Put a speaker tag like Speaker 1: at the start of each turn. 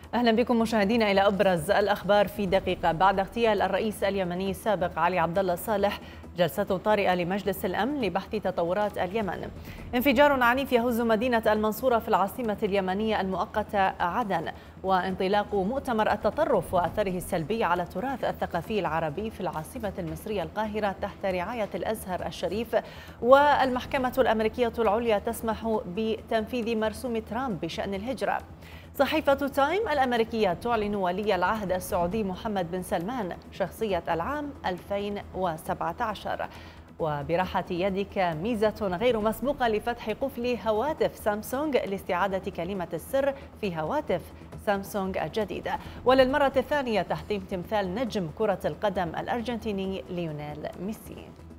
Speaker 1: أهلا بكم مشاهدينا إلى أبرز الأخبار في دقيقة. بعد اغتيال الرئيس اليمني السابق علي عبد الله صالح، جلسة طارئة لمجلس الأمن لبحث تطورات اليمن. انفجار عنيف يهز مدينة المنصورة في العاصمة اليمنية المؤقتة عدن، وانطلاق مؤتمر التطرف وأثره السلبي على التراث الثقافي العربي في العاصمة المصرية القاهرة تحت رعاية الأزهر الشريف. والمحكمة الأمريكية العليا تسمح بتنفيذ مرسوم ترامب بشأن الهجرة. صحيفة تايم الأمريكية تعلن ولي العهد السعودي محمد بن سلمان شخصية العام 2017. وبراحة يدك ميزة غير مسبوقة لفتح قفل هواتف سامسونج لاستعادة كلمة السر في هواتف سامسونج الجديدة. وللمرة الثانية تحطيم تمثال نجم كرة القدم الأرجنتيني ليونيل ميسي.